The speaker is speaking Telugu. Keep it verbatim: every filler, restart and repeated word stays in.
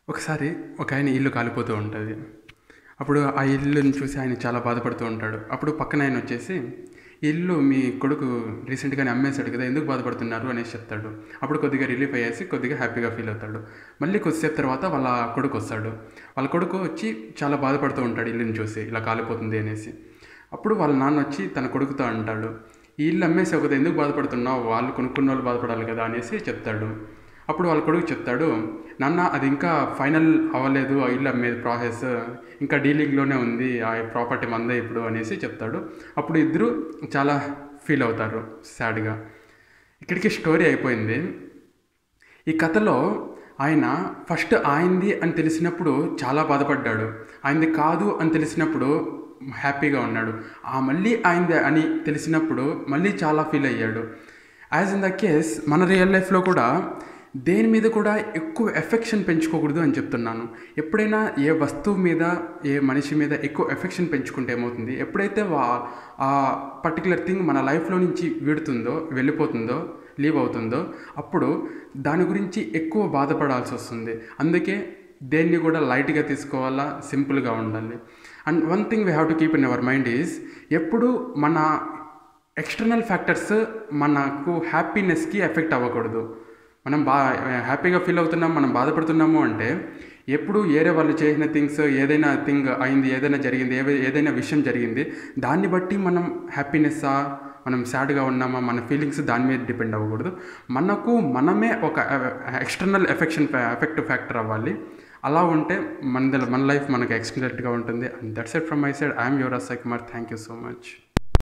ఒకసారి ఒక ఆయన ఇల్లు కాలిపోతూ ఉంటుంది. అప్పుడు ఆ ఇల్లుని చూసి ఆయన చాలా బాధపడుతూ ఉంటాడు. అప్పుడు పక్కన ఆయన వచ్చేసి, "ఈ ఇల్లు మీ కొడుకు రీసెంట్గానే అమ్మేశాడు కదా, ఎందుకు బాధపడుతున్నారు" అనేసి చెప్తాడు. అప్పుడు కొద్దిగా రిలీఫ్ అయ్యేసి కొద్దిగా హ్యాపీగా ఫీల్ అవుతాడు. మళ్ళీ కొద్దిసేపు తర్వాత వాళ్ళ కొడుకు వస్తాడు. వాళ్ళ కొడుకు వచ్చి చాలా బాధపడుతూ ఉంటాడు ఇల్లుని చూసి, ఇలా కాలిపోతుంది అనేసి. అప్పుడు వాళ్ళ నాన్న వచ్చి తన కొడుకుతో అంటాడు, "ఈ ఇల్లు అమ్మేసావు కదా, ఎందుకు బాధపడుతున్నావు, వాళ్ళు కొనుక్కున్న వాళ్ళు బాధపడాలి కదా" అనేసి చెప్తాడు. అప్పుడు వాళ్ళ కొడుకు చెప్తాడు, "నాన్న, అది ఇంకా ఫైనల్ అవ్వలేదు, ఆ ఇల్లు అమ్మేది ప్రాసెస్ ఇంకా డీలింగ్లోనే ఉంది, ఆ ప్రాపర్టీ మందే ఇప్పుడు" అనేసి చెప్తాడు. అప్పుడు ఇద్దరు చాలా ఫీల్ అవుతారు సాడ్గా. ఇక్కడికి స్టోరీ అయిపోయింది. ఈ కథలో ఆయన ఫస్ట్ ఆయనది అని తెలిసినప్పుడు చాలా బాధపడ్డాడు. ఆయనది కాదు అని తెలిసినప్పుడు హ్యాపీగా ఉన్నాడు. ఆ మళ్ళీ ఆయనది అని తెలిసినప్పుడు మళ్ళీ చాలా ఫీల్ అయ్యాడు. యాజ్ ఇన్ ద కేస్ మన రియల్ లైఫ్లో కూడా దేని మీద కూడా ఎక్కువ ఎఫెక్షన్ పెంచుకోకూడదు అని చెప్తున్నాను. ఎప్పుడైనా ఏ వస్తువు మీద, ఏ మనిషి మీద ఎక్కువ ఎఫెక్షన్ పెంచుకుంటే ఏమవుతుంది, ఎప్పుడైతే వా ఆ పర్టికులర్ థింగ్ మన లైఫ్లో నుంచి వీడుతుందో, వెళ్ళిపోతుందో, లీవ్ అవుతుందో, అప్పుడు దాని గురించి ఎక్కువ బాధపడాల్సి వస్తుంది. అందుకే దేన్ని కూడా లైట్గా తీసుకోవాలా, సింపుల్గా ఉండాలి. And one thing we have to keep in our mind is, ఎప్పుడు మన ఎక్స్టర్నల్ ఫ్యాక్టర్స్ మనకు హ్యాపీనెస్కి ఎఫెక్ట్ అవ్వకూడదు. మనం బా హ్యాపీగా ఫీల్ అవుతున్నాం, మనం బాధపడుతున్నాము అంటే ఎప్పుడు ఏరే వాళ్ళు చేసిన థింగ్స్, ఏదైనా థింగ్ అయింది, ఏదైనా జరిగింది, ఏ ఏదైనా విషయం జరిగింది, దాన్ని బట్టి మనం హ్యాపీనెస్సా, మనం సాడ్గా ఉన్నామా, మన ఫీలింగ్స్ దాని మీద డిపెండ్ అవ్వకూడదు. మనకు మనమే ఒక ఎక్స్టర్నల్ ఎఫెక్షన్ ఎఫెక్ట్ ఫ్యాక్టర్ అవ్వాలి. అలా ఉంటే మన మన లైఫ్ మనకు ఎక్స్టెండెడ్గా ఉంటుంది. And that's it from my side. I'm Yuvaraj Sai Kumar. Thank you so much.